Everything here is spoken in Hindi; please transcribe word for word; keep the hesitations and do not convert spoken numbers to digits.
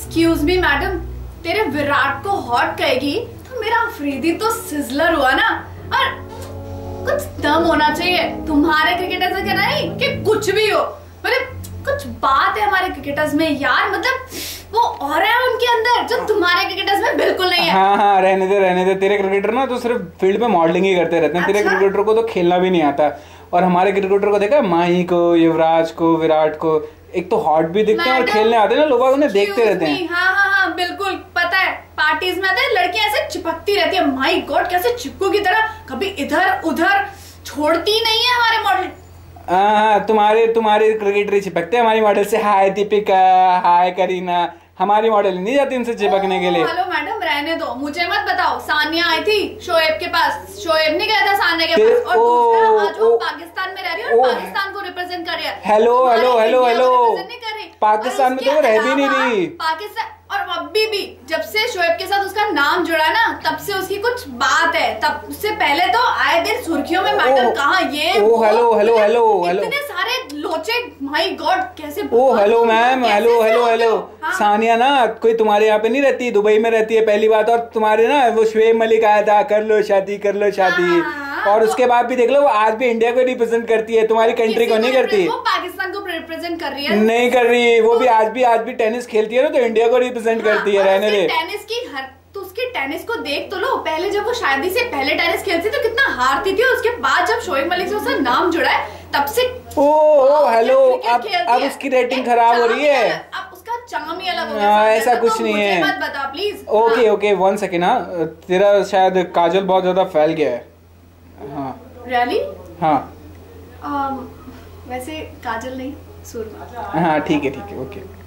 एक्सक्यूज मी मैडम, तेरे विराट को हॉट कहेगी तो मेरा अफरीदी तो सिजलर हुआ ना। और कुछ दम होना चाहिए तुम्हारे क्रिकेटर से, कहना नहीं कि कुछ भी हो, मतलब कुछ बात है हमारे क्रिकेटर्स में यार, मतलब वो और है उनके अंदर जो तुम्हारे क्रिकेटर्स में बिल्कुल नहीं है। हाँ हाँ रहने दे रहने दे, तेरे क्रिकेटर ना तो सिर्फ फील्ड में मॉडलिंग ही करते रहते हैं। अच्छा? तेरे क्रिकेटर को तो खेलना भी नहीं आता। और हमारे क्रिकेटर को देखा, माही को, युवराज को, विराट को, एक तो हॉट भी दिखते हैं और खेलने आते हैं ना, लोग उन्हें देखते रहते हैं। हाँ हाँ हाँ बिल्कुल पता है, पार्टीज में आते हैं लड़कियां ऐसे चिपकती रहती है, माय गॉड कैसे चिपकू की तरह, कभी इधर उधर छोड़ती नहीं है हमारे मॉडल। हाँ तुम्हारे तुम्हारे क्रिकेटर ही चिपकते हैं हमारी मॉडल से। हाय दीपिका, हाय करीना, हमारी मॉडल नहीं जाती इनसे चिपकने के लिए। हेलो मैडम रहने दो, मुझे मत बताओ। सानिया आई थी शोएब के पास, शोएब नहीं गया था सानिया के पास, और दूसरा आज वो पाकिस्तान में रह रही है और पाकिस्तान को रिप्रेजेंट कर रही है। Hello hello hello hello, Pakistan में तो रह भी नहीं रही। पाकिस्तान और अभी भी जब से शोएब के साथ उसका नाम जुड़ा ना, तब से उसकी कुछ बात है। तब उससे पहले तो आए दिन सुर्खियों में मैडम कहाँ ये ओ हेलो हेलो हेलो हेलो, इतने सारे लोचे, माय गॉड कैसे। ओ hello ma'am, hello hello hello. Sania ना कोई तुम्हारे यहाँ पे नहीं रहती, दुबई में रहती है पहली बात। और तुम्हारे ना वो शुएब मलिक आया था, कर लो शादी कर लो शादी, और उसके बाद भी देख लो वो आज भी इंडिया को रिप्रेजेंट करती है, तुम्हारी कंट्री को नहीं करती। वो पाकिस्तान को रिप्रेजेंट कर रही है। नहीं कर रही, वो भी आज भी आज भी टेनिस खेलती है ना, तो इंडिया को रिप्रेजेंट करती है। रहने दे टेनिस की हर, तो उसके टेनिस को देख तो लो। पहले जब वो शादी से पहले टेनिस खेलती तो कितना हारती थी, उसके बाद जब शोएब मलिक से उसका नाम जुड़ा है तब से ओ ओ हेलो, अब अब उसकी रेटिंग खराब हो रही है। अब उसका चार्म ही अलग हो गया। हाँ ऐसा कुछ नहीं है, मत बता please. Okay okay one second. हाँ तेरा शायद काजल बहुत ज्यादा फैल गया है। हाँ रियली? हाँ वैसे काजल नहीं, सुरमा। हाँ ठीक है ठीक है ओके।